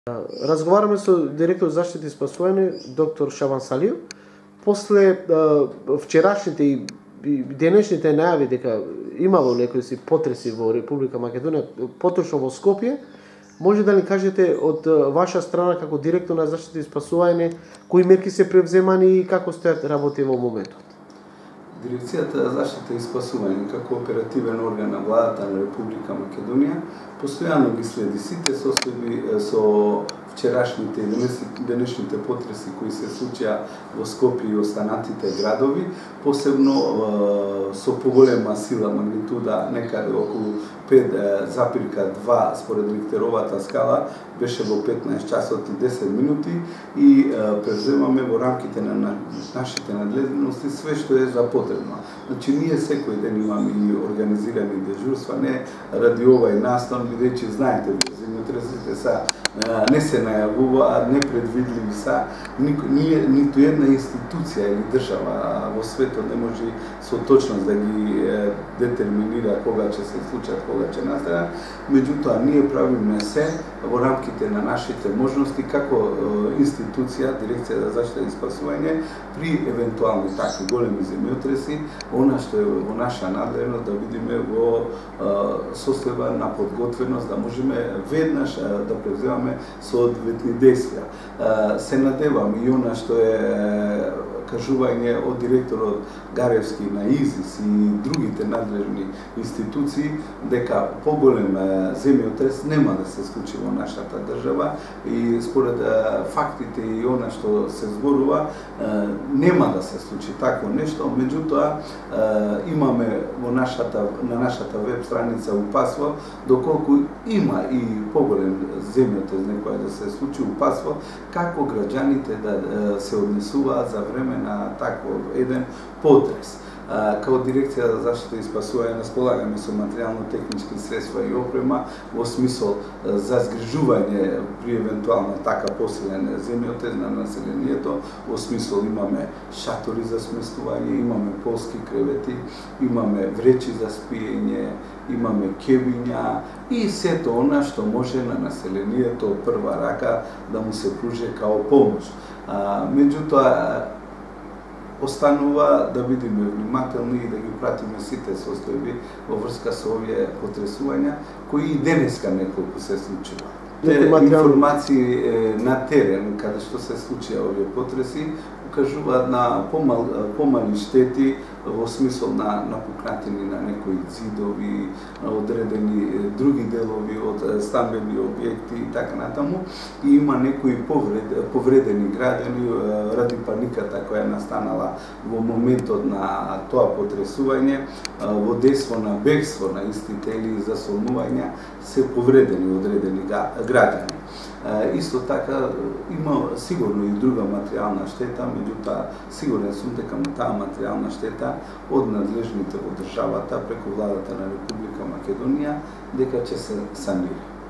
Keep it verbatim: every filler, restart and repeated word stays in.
Разговараме со директор за заштита и спасување, доктор Шабан Салиев. После а, вчерашните и денешните најави дека имало некои си потреси во Република Македонија, поточно во Скопје, може да ни кажете од ваша страна како директор на заштита и спасување, кои мерки се превземани и како стојат работи во моментот? Дирекцијата за заштита и спасување како оперативен орган на владата на Република Македонија постојано ги следи сите состојби со вчерашните и денешните потреси кои се случија во Скопје и останатите градови, посебно со поголема сила магнитуда, некаде околу пет запирка два според Рихтеровата скала, беше во петнаесет часот и десет минути и превземаме во рамките на нашите надлежности све што е за потребно. Значи, ние секој ден имаме и организирани дежурства, не ради овај настан, бидејќи знаете, земјотресите са не се најавуваат, непредвидливи са, ние, ниту една институција или држава во светот не може со точност да ги е, детерминира кога ќе се случат, кога ќе настанат. Меѓутоа, ние правиме се во рамките на нашите можности како е, институција, Дирекција за заштита и спасување, при евентуални такви големи земјотреси, она што е во наша надлежност да видиме во е, состојба на подготвеност, да можеме веднаш е, да превземаме соодветни действија. Се надевам и она што е кажување од директорот Гаревски на ИЗИС и другите надлежни институции дека поголем земјотрес нема да се случи во нашата држава и според фактите и она што се зборува нема да се случи такво нешто, меѓутоа имаме во нашата на нашата веб страница упатство доколку има и поголем земјотрес некоја да се случи упатство како граѓаните да се однесуваат за време на таков еден потрес. Као Дирекција за заштита и спасување располагаме со материјално-технички средства и опрема во смисол за згрижување при евентуална така посилен земјотрес на населението, во смисол имаме шатори за сместување, имаме полски кревети, имаме вречи за спиење, имаме кебиња и сето она што може на населението од прва рака да му се пружи као помош. Меѓутоа, останува да бидеме внимателни и да ги пратиме сите состојби во врска со овие потресувања, кои и денеска неколку се случува. Те информации на терен, каде што се случија овие потреси, укажуваат на помал, помали штети во смисол на напукнатини на некои зидови, одредени други делови од стамбени објекти и така натаму. И има некои повред, повредени граѓани ради паниката која настанала во моментот на тоа потресување, во дејство на бегство на истите или засолнувања се повредени одредени граѓани. Исто така има сигурно и друга материјална штета, меѓутоа сигурен сум дека таа материјална штета од надлежните во државата преку владата на Република Македонија дека ќе се санира.